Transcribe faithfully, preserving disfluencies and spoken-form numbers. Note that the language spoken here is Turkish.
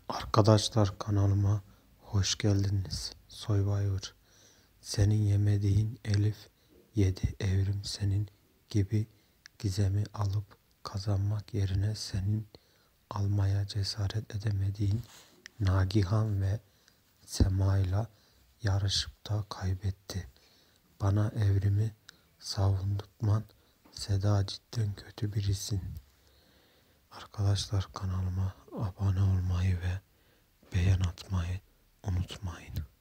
Arkadaşlar kanalıma hoş geldiniz. Survivor. Senin yemediğin Elif yedi. Evrim senin gibi Gizem'i alıp kazanmak yerine senin almaya cesaret edemediğin Nagihan ve Sema'yla yarışıp da kaybetti. Bana Evrim'i savundurtman, Seda cidden kötü birisin. Arkadaşlar kanalıma abone olmayı ve beğen atmayı unutmayın.